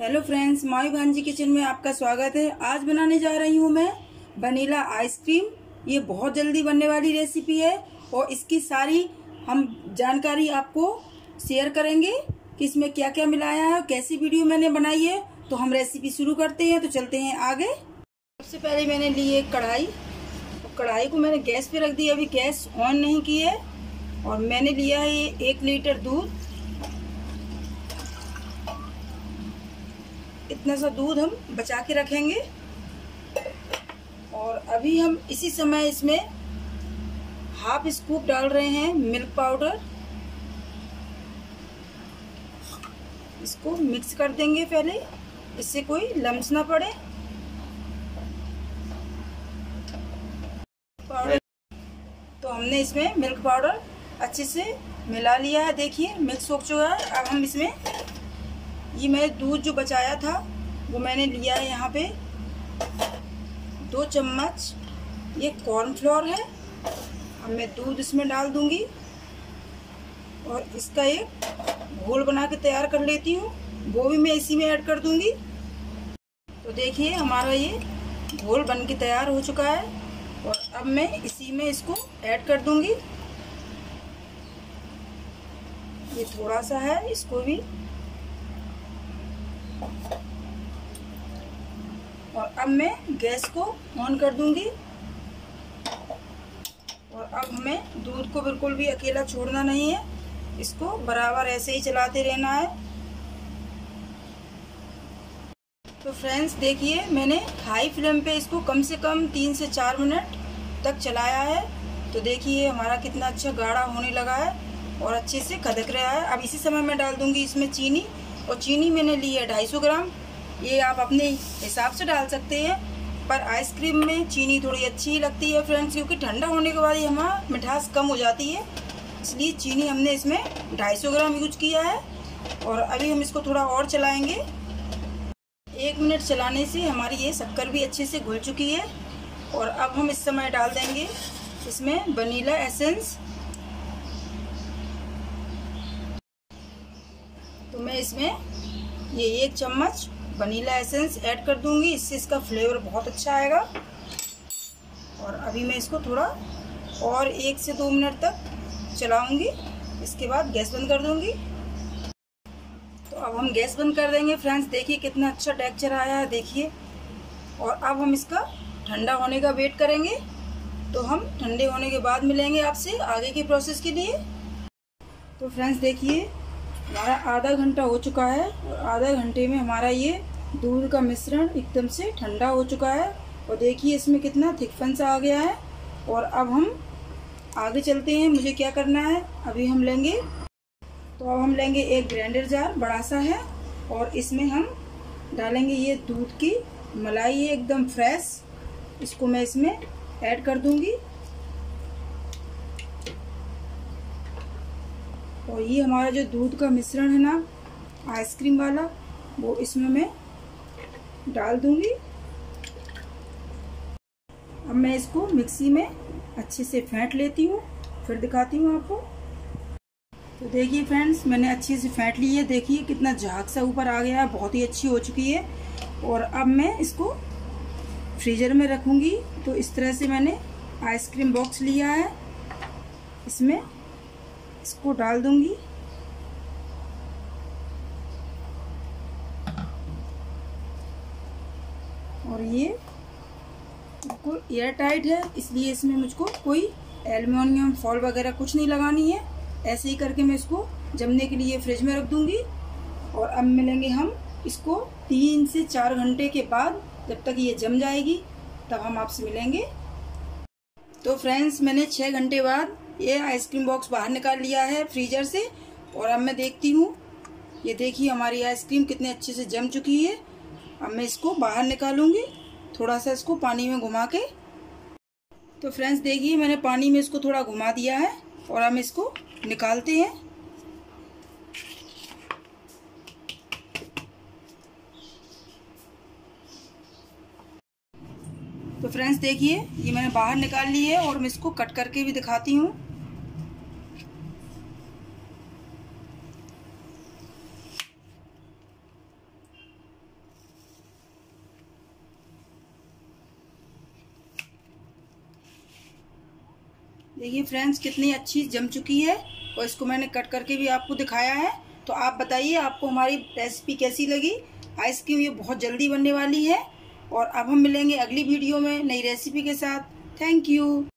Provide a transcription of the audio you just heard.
Hello friends, माई भांजी kitchen में आपका स्वागत है। आज बनाने जा रही हूँ मैं वनीला आइसक्रीम। ये बहुत जल्दी बनने वाली रेसिपी है और इसकी सारी हम जानकारी आपको शेयर करेंगे कि इसमें क्या क्या मिलाया है और कैसी वीडियो मैंने बनाई है। तो हम रेसिपी शुरू करते हैं, तो चलते हैं आगे। सबसे पहले मैंने ली एक कढ़ाई। कढ़ाई को मैंने गैस पे रख दी, अभी गैस ऑन नहीं की है। और मैंने लिया है ये 1 लीटर दूध। इतना सा दूध हम बचा के रखेंगे। और अभी हम इसी समय इसमें हाफ स्कूप डाल रहे हैं मिल्क पाउडर। इसको मिक्स कर देंगे पहले, इससे कोई लम्स ना पड़े। पाउडर तो हमने इसमें मिल्क पाउडर अच्छे से मिला लिया है। देखिए मिक्स हो चुका है। अब हम इसमें ये मैं दूध जो बचाया था वो मैंने लिया है। यहाँ पे 2 चम्मच ये कॉर्नफ्लोर है। अब मैं दूध इसमें डाल दूंगी और इसका एक घोल बना के तैयार कर लेती हूँ। वो भी मैं इसी में ऐड कर दूंगी। तो देखिए हमारा ये घोल बन के तैयार हो चुका है और अब मैं इसी में इसको ऐड कर दूंगी। ये थोड़ा सा है, इसको भी। और अब मैं गैस को ऑन कर दूंगी। और अब हमें दूध को बिल्कुल भी अकेला छोड़ना नहीं है, इसको बराबर ऐसे ही चलाते रहना है। तो फ्रेंड्स देखिए मैंने हाई फ्लेम पे इसको कम से कम 3 से 4 मिनट तक चलाया है। तो देखिए हमारा कितना अच्छा गाढ़ा होने लगा है और अच्छे से खदक रहा है। अब इसी समय मैं डाल दूंगी इसमें चीनी। और चीनी मैंने ली है 250 ग्राम। ये आप अपने हिसाब से डाल सकते हैं, पर आइसक्रीम में चीनी थोड़ी अच्छी ही लगती है फ्रेंड्स, क्योंकि ठंडा होने के बाद हमारा मिठास कम हो जाती है। इसलिए चीनी हमने इसमें 250 ग्राम यूज किया है। और अभी हम इसको थोड़ा और चलाएंगे। 1 मिनट चलाने से हमारी ये शक्कर भी अच्छे से घुल चुकी है। और अब हम इस समय डाल देंगे इसमें वनीला एसेंस। तो मैं इसमें ये 1 चम्मच वनीला एसेंस ऐड कर दूंगी, इससे इसका फ्लेवर बहुत अच्छा आएगा। और अभी मैं इसको थोड़ा और 1 से 2 मिनट तक चलाऊंगी। इसके बाद गैस बंद कर दूंगी। तो अब हम गैस बंद कर देंगे फ्रेंड्स। देखिए कितना अच्छा टेक्सचर आया है, देखिए। और अब हम इसका ठंडा होने का वेट करेंगे। तो हम ठंडे होने के बाद मिलेंगे आपसे आगे के प्रोसेस के लिए। तो फ्रेंड्स देखिए हमारा आधा घंटा हो चुका है और आधा घंटे में हमारा ये दूध का मिश्रण एकदम से ठंडा हो चुका है। और देखिए इसमें कितना थिकपन सा आ गया है। और अब हम आगे चलते हैं, मुझे क्या करना है अभी हम लेंगे। तो अब हम लेंगे एक ग्राइंडर जार, बड़ा सा है। और इसमें हम डालेंगे ये दूध की मलाई है एकदम फ्रेश। इसको मैं इसमें ऐड कर दूंगी। और ये हमारा जो दूध का मिश्रण है ना आइसक्रीम वाला, वो इसमें मैं डाल दूंगी। अब मैं इसको मिक्सी में अच्छे से फेंट लेती हूँ, फिर दिखाती हूँ आपको। तो देखिए फ्रेंड्स मैंने अच्छे से फेंट ली है। देखिए कितना झाग सा ऊपर आ गया है, बहुत ही अच्छी हो चुकी है। और अब मैं इसको फ्रीजर में रखूँगी। तो इस तरह से मैंने आइसक्रीम बॉक्स लिया है, इसमें इसको डाल दूंगी। और ये बिल्कुल एयर टाइट है, इसलिए इसमें मुझको कोई एल्युमिनियम फॉil वगैरह कुछ नहीं लगानी है। ऐसे ही करके मैं इसको जमने के लिए फ्रिज में रख दूंगी। और अब मिलेंगे हम इसको 3 से 4 घंटे के बाद। जब तक ये जम जाएगी तब हम आपसे मिलेंगे। तो फ्रेंड्स मैंने 6 घंटे बाद ये आइसक्रीम बॉक्स बाहर निकाल लिया है फ्रीजर से। और अब मैं देखती हूँ, ये देखिए हमारी आइसक्रीम कितने अच्छे से जम चुकी है। अब मैं इसको बाहर निकालूंगी, थोड़ा सा इसको पानी में घुमा के। तो फ्रेंड्स देखिए मैंने पानी में इसको थोड़ा घुमा दिया है और हम इसको निकालते हैं। तो फ्रेंड्स देखिए ये मैंने बाहर निकाल ली है और मैं इसको कट करके भी दिखाती हूँ। देखिए फ्रेंड्स कितनी अच्छी जम चुकी है और इसको मैंने कट करके भी आपको दिखाया है। तो आप बताइए आपको हमारी रेसिपी कैसी लगी। आइसक्रीम ये बहुत जल्दी बनने वाली है। और अब हम मिलेंगे अगली वीडियो में नई रेसिपी के साथ। Thank you.